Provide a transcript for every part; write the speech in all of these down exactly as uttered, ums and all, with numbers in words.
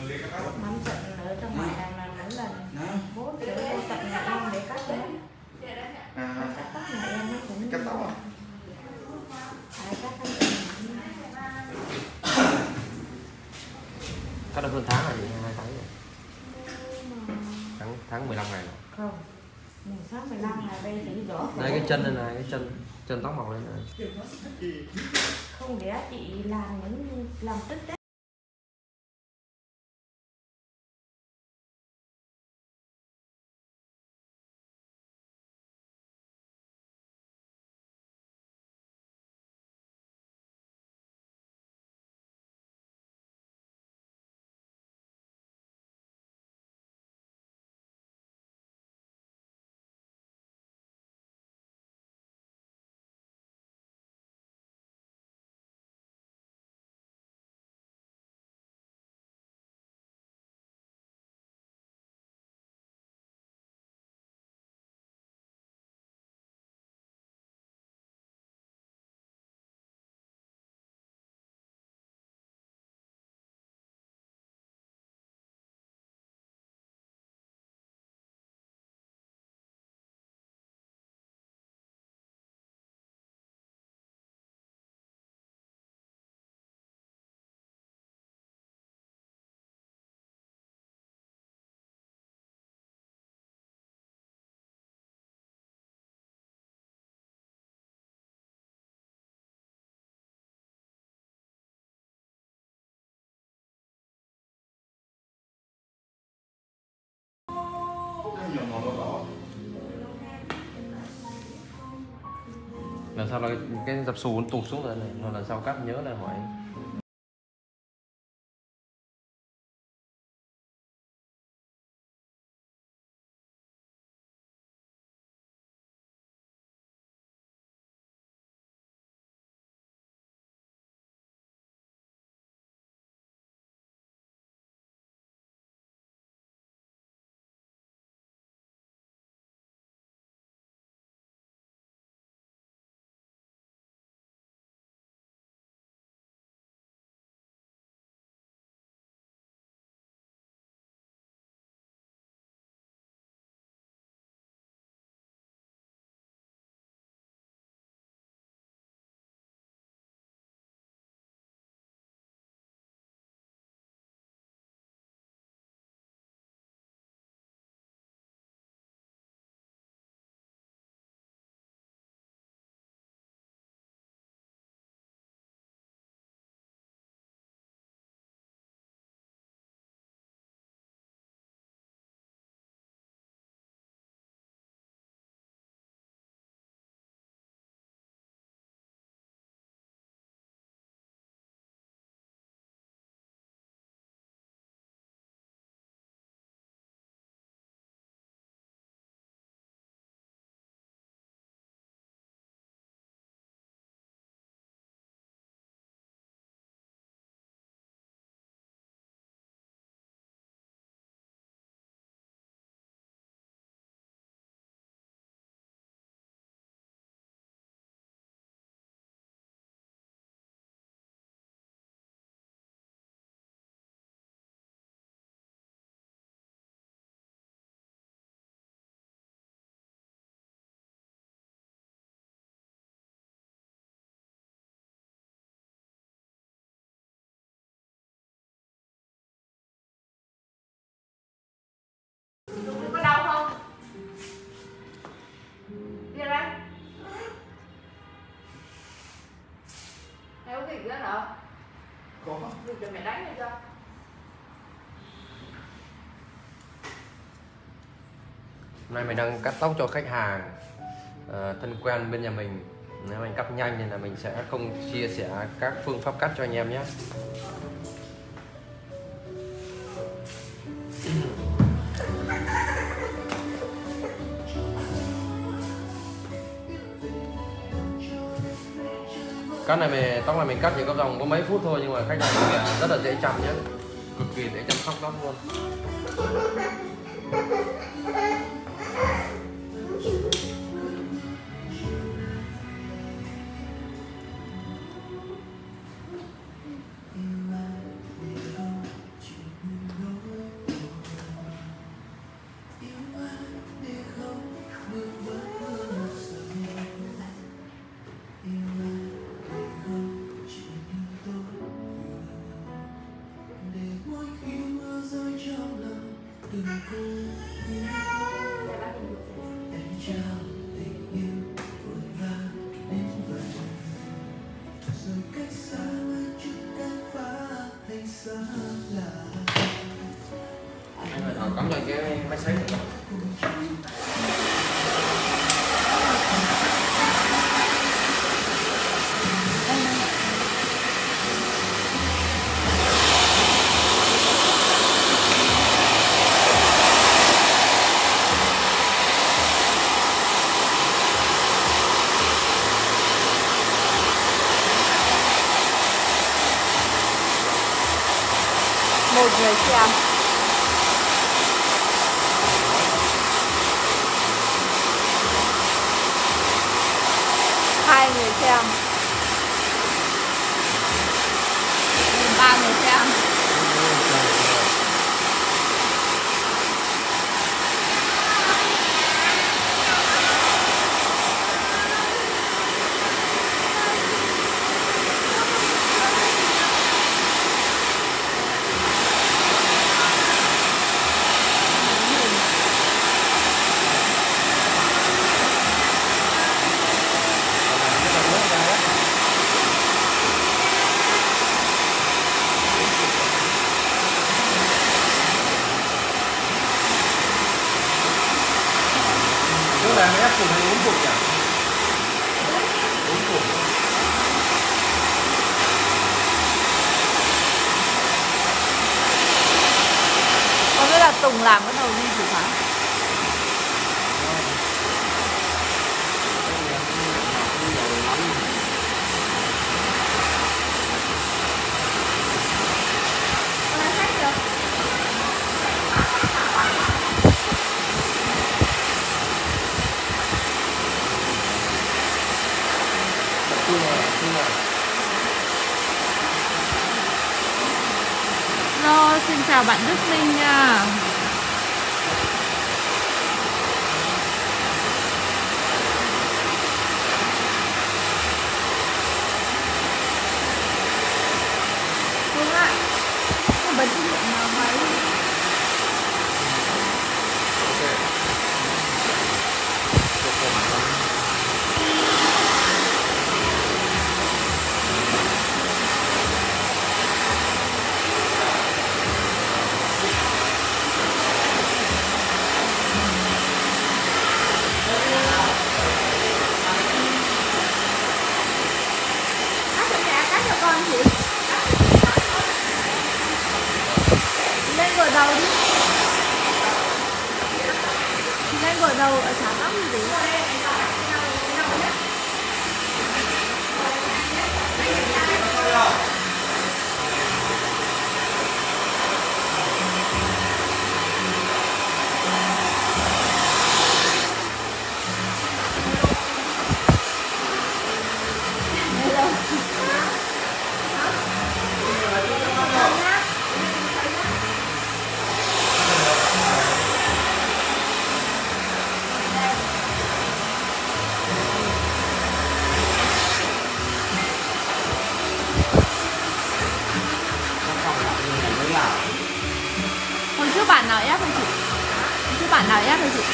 Mắm tận ở trong ngoài này là mỗi lần bố kiểu vô tận nhà em để cắt đấy. À, Cắt tóc nhà em nó cũng cắt tóc à? Ai cắt cái gì? Cắt được hơn tháng rồi chị, hai tháng rồi. Tháng tháng mười lăm ngày rồi. Không. Mùng tháng mười lăm là đây chỉ rõ. Đây cái chân này này, cái chân chân tóc mọc lên này. Không để chị làm những làm tích đấy. Lần sau là cái, cái dập xù nó tụt xuống rồi này, rồi lần sau cắt nhớ là hỏi. Có đau không? Đi đây. Em có cái gì nữa đâu? Có. Được cho mẹ đánh đi cho. Hôm nay mình đang cắt tóc cho khách hàng à, thân quen bên nhà mình. Nếu mình cắt nhanh thì là mình sẽ không chia sẻ các phương pháp cắt cho anh em nhé. Cắt này mình, tóc này mình cắt chỉ có vòng có mấy phút thôi, nhưng mà khách hàng rất là dễ chăm nhé, cực kỳ dễ chăm sóc tóc luôn. Cắm lại cái máy sấy này. Một người xem. Hai người xem. Ba người xem. Tức là ép cục hay uống cục nhỉ? Uống cục. Có nghĩa là Tùng làm bắt đầu đi chủ phá. Hello, xin chào bạn Đức Minh nha. Đúng ạ. Bật cái điện nào máy. Lên gội đầu đi. Lên gội đầu ở xả tóc gì đấy. Hồi trước bạn nào ép hay chị? Hồi trước bạn nào ép hay chị?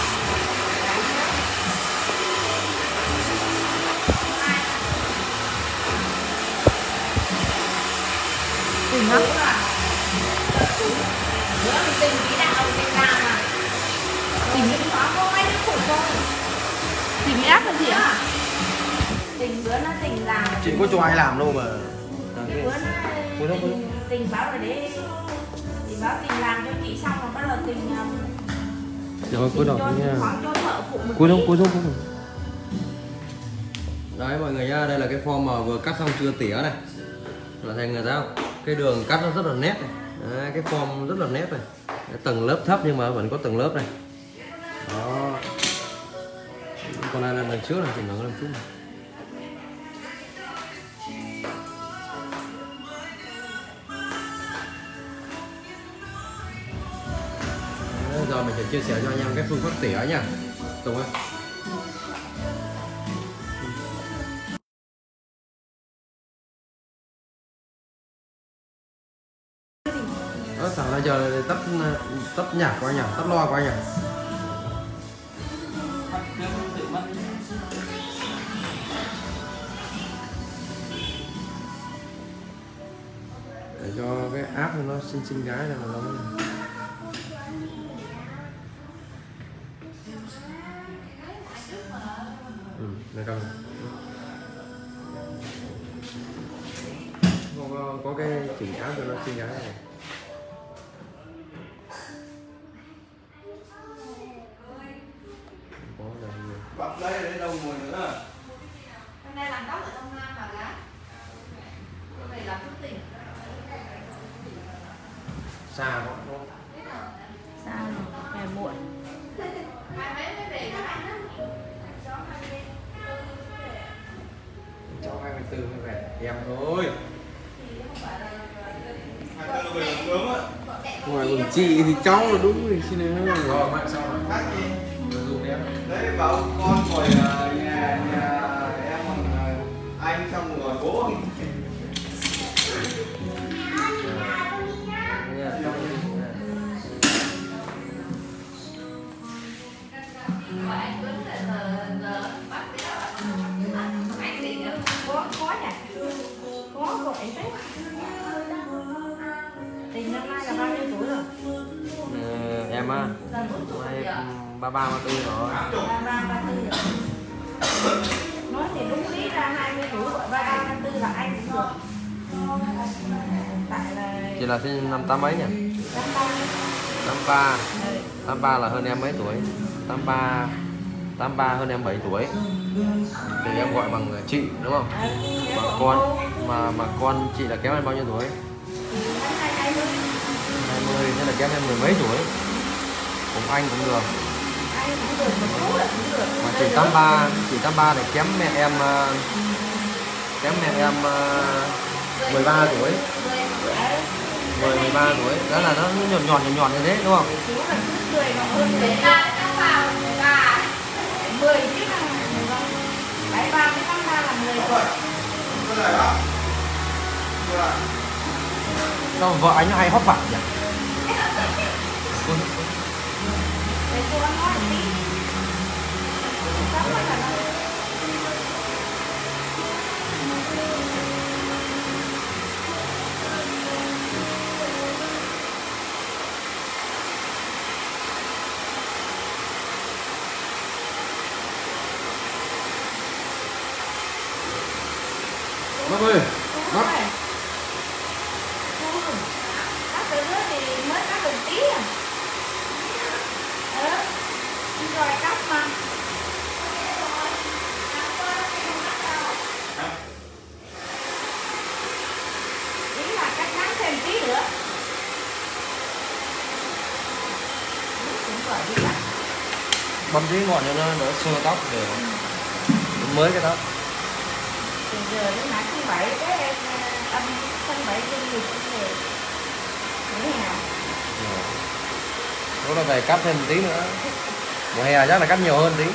Tình á? Tình tí đạo tình làm à? Tình Có cô ấy nó khủng cô. Tình ép hay chị ạ? Tình bữa nó tình làm. Chị có cho ai làm đâu mà. Bữa nó tình, tình báo rồi đấy. Tình báo tình làm cho chị xong rồi bắt đầu tình Rồi cúi đầu nha. cho thợ phụ một Cúi đầu, cúi đầu, cúi đầu. Đấy mọi người nhá, đây là cái form mà vừa cắt xong chưa tỉa này. Là thành người ta không? Cái đường cắt nó rất là nét này. Đấy, cái form rất là nét này. Đấy, tầng lớp thấp nhưng mà vẫn có tầng lớp này. Đó. Còn này là lần trước này, thì nó lần trước này. Đấy, giờ mình sẽ chia sẻ cho anh em cái phương pháp tỉa nha. Tùng ơi. Ơ thằng này giờ tắt tắt nhạc của anh à, tắt loa của anh à. Để cho cái app nó xinh xinh gái này là nó. Ừ, đây đâu. Có, có cái chỉnh áo cho nó xinh gái này. Có là nhiều. Bật đây để đâu ngồi nữa. Hôm nay làm tóc ở trong Nam mà lá. Hôm nay làm chút tiền. Xa quá. Sao rồi, về muộn. Hai mấy mới về các anh á. Cháu hai mươi tư mới về em thôi. Hai tư về sớm á. Ngoài còn chị thì cháu là đúng rồi xin nữa. Rồi bạn xong rồi. Khác gì? Dùng em. Đấy bảo con ngồi ờ, nhà nhà em còn ờ, anh xong rồi bố anh. Nha, trong đi. Gọi anh Tuấn là giờ giờ bắt cái đó. Anh thì có có nhỉ? Có gọi đấy. Tình năm nay là bao nhiêu tuổi rồi? Ừ, em á, nay ba ba ba tư rồi. ba ba ba tư rồi. Nói thì đúng lý ra hai mươi tuổi gọi ba ba ba tư là anh cũng được. Tại là Chị là sinh năm tám mấy nhỉ? năm ba. Tám ba. Ừ. Tám ba là hơn em mấy tuổi? Tám ba. Tám ba hơn em bảy tuổi. Thì em gọi bằng chị đúng không? Mà con mà mà con chị là kém em bao nhiêu tuổi? hai mươi, thế là kém em mười mấy tuổi. Cũng anh cũng được. Anh cũng được, một chút là cũng được. Mà chị tám ba, chị tám ba thì kém mẹ em uh, kém mẹ em uh, mười ba tuổi. mười mười ba tuổi. Đó là nó nhọn nhọn nhọn nhọn như thế đúng không? Chú là cứ cười nó hơn Để đấy. ra nó vào là mười chứ là đấy ba cái năm ba là mười tuổi. Cái này đó. Rồi. Sao vợ anh nó hay hót vặt nhỉ? Để cô nói một tí. Sao phải là nó Bác ơi, bác. Cắt từ nữa thì mới cắt được tí à. Ừ. Rồi cắt mà. Ý là cắt ngắn thêm tí nữa. Cũng gọi đi cắt. Bấm tí ngọn cho nó đỡ xô tóc để mới cái tóc. Từ giờ đến nãy thứ bảy cái em âm tháng bảy trên lịch về nghỉ hè. Lúc đó về cắt thêm một tí nữa. Mùa hè chắc là cắt nhiều hơn tí.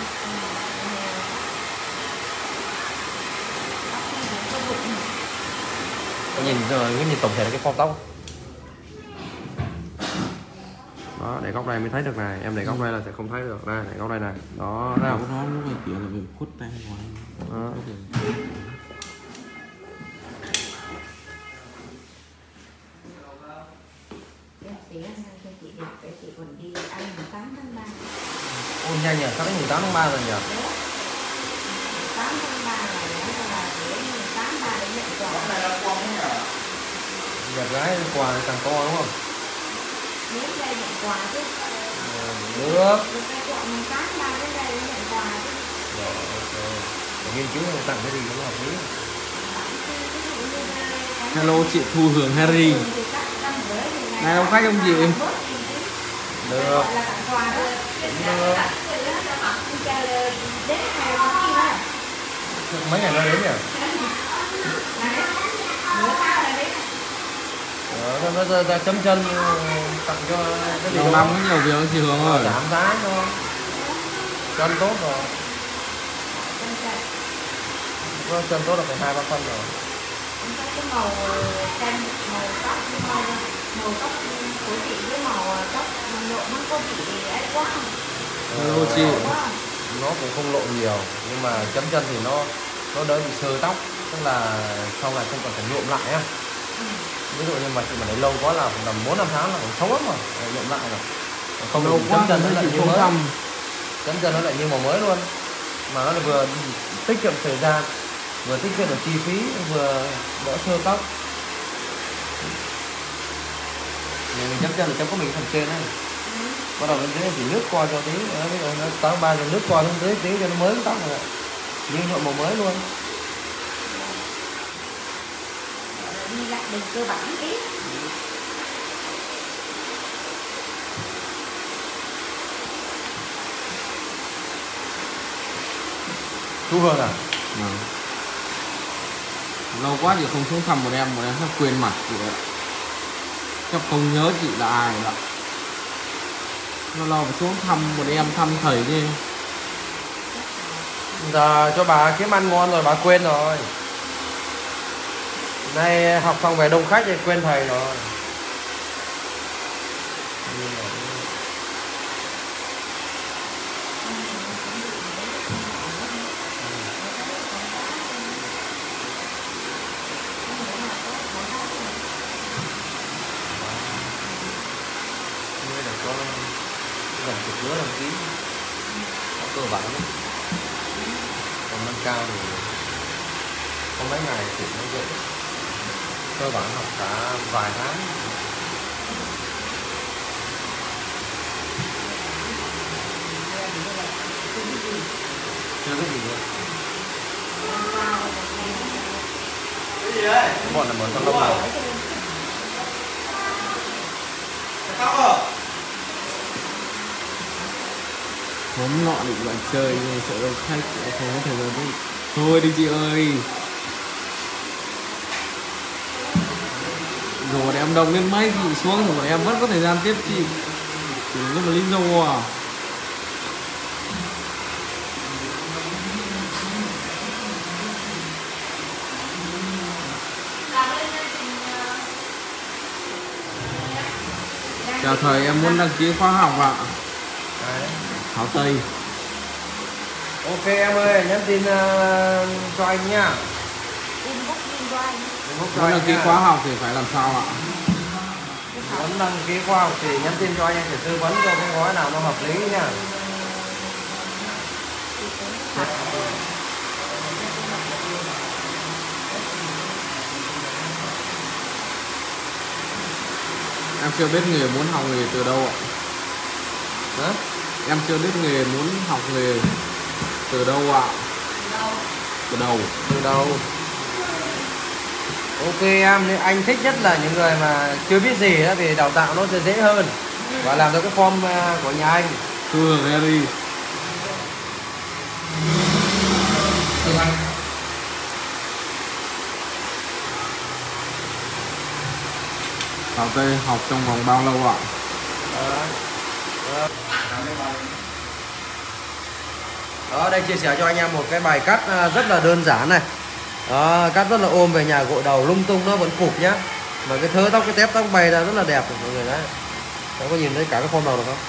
Có nhìn rồi, có nhìn tổng thể là cái form tóc. Đó, để góc này mới thấy được này, em để góc đây là sẽ không thấy được. Đây, để góc đây này. Đó, thấy không? Nó lúc này kiểu là mình khuất tay ngoài. Đó. Chị ăn cho chị đẹp, để chị còn đi ăn mùng tám tháng ba. Ôi nhanh nhỉ, sắp đến mùng tám tháng ba rồi nhỉ? mùng tám tháng ba là nó là để mùng tám ba để nhận quà. Cái này là con đấy nhỉ? Đẹp gái quà càng to đúng không? Đến đây nhận quà chứ. Được. Được cái quà mùng tám ba đến đây để nhận quà chứ. Rồi, ok. Để nghiên cứu tặng cái gì cũng hợp lý. Hello chị Thu Hường Harry. Này ông khách không chị? Được. Gọi là tặng quà thôi. Được. Đến ngày có gì đó. Mấy ngày nó đến nhỉ? Này, bữa sau là đến. Đó, nó ra, ra chấm chân tặng cho cái gì Đầu năm có nhiều việc không chị Hường ơi? giảm giá thôi. Chân tốt rồi. Có chân tốt là phải hai ba phân rồi. Cái màu xanh, màu tóc, màu màu tóc Hello chị. nó cũng không lộ nhiều, nhưng mà chấm chân thì nó nó đỡ bị sơ tóc, tức là sau này không cần phải nhuộm lại á. Ví dụ như mà chị mà để lâu quá là tầm bốn năm tháng là cũng xấu lắm rồi, nhuộm lại rồi. Không Lâu chấm quá chân nó nó lại chỉ như không mới, thăm. chấm chân nó lại như màu mới luôn, mà nó vừa tiết kiệm thời gian, vừa tiết kiệm được chi phí, vừa đỡ sơ tóc. Mình chấm chân là chấm có mình phần trên này, bắt đầu bên dưới chỉ nước qua cho tí, ví dụ nó tới ba giờ nước qua xuống dưới tí cho nó mới tóc rồi, như nhuộm màu mới luôn. Đi lại đừng cơ bản tí. Thu Hương à? Ừ. Lâu quá chị không xuống thăm một em, một em sắp quên mặt chị ạ. Chắc không nhớ chị là ai rồi. Nó lâu phải xuống thăm một em, thăm thầy đi. Giờ cho bà kiếm ăn ngon rồi bà quên rồi. Nay học xong về đông khách thì quên thầy rồi. Có gần chục đứa đăng ký, có cơ bản lắm. Còn nâng cao thì có mấy ngày thì nó dễ, cơ bản học cả vài tháng. Chưa biết gì luôn. Cái gì đấy? Bọn là mở trong đông nào. Tóc à? Hôm nọ định bạn chơi nhưng sợ đâu khách không có thời gian đi. Thôi đi chị ơi. Rồi bọn em đông lên mấy chị xuống rồi bọn em vẫn có thời gian tiếp chị. Chỉ lúc mà lý do à. Chào thầy, em muốn đăng ký khóa học ạ. Đấy. Thảo Tây. Ok em ơi, nhắn tin uh, cho anh nhá. Inbox in cho anh. Inbox cho Muốn anh đăng ký nha. khóa học thì phải làm sao ạ? Muốn đăng ký khóa học thì nhắn tin cho anh, anh sẽ tư vấn cho cái gói nào nó hợp lý nha. Em chưa biết nghề muốn học nghề từ đâu ạ? Hả? Em chưa biết nghề muốn học nghề từ đâu ạ? Từ đâu? Từ đầu. Ok em, nếu anh thích nhất là những người mà chưa biết gì đó thì đào tạo nó sẽ dễ hơn và làm được cái form uh, của nhà anh. Thưa Gary. Thảo Tây học trong vòng bao lâu ạ? Đó, đây chia sẻ cho anh em một cái bài cắt rất là đơn giản này. Đó, cắt rất là ôm về nhà, gội đầu lung tung nó vẫn cụp nhá. Mà cái thớ tóc, cái tép tóc bày ra rất là đẹp mọi người đấy. Đó, có nhìn thấy cả cái form đầu được không?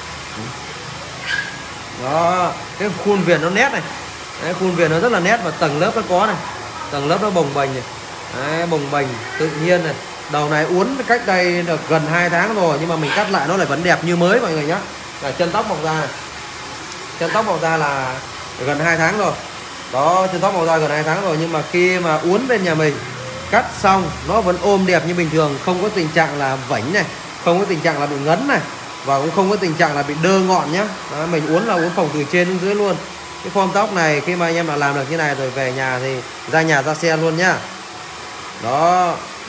Đó, cái khuôn viền nó nét này. Đấy, khuôn viền nó rất là nét và tầng lớp nó có này. Tầng lớp nó bồng bềnh này. Đấy, bồng bềnh tự nhiên này. Đầu này uốn cách đây được gần hai tháng rồi nhưng mà mình cắt lại nó lại vẫn đẹp như mới mọi người nhé. Là chân tóc mọc ra này. Chân tóc mọc ra là gần hai tháng rồi. Đó, chân tóc mọc ra gần hai tháng rồi nhưng mà khi mà uốn bên nhà mình cắt xong nó vẫn ôm đẹp như bình thường, không có tình trạng là vảnh này, không có tình trạng là bị ngấn này và cũng không có tình trạng là bị đơ ngọn nhá. Đó, mình uốn là uốn phồng từ trên đến dưới luôn. Cái form tóc này khi mà anh em là làm được như này rồi về nhà thì ra nhà ra xe luôn nhá. Đó,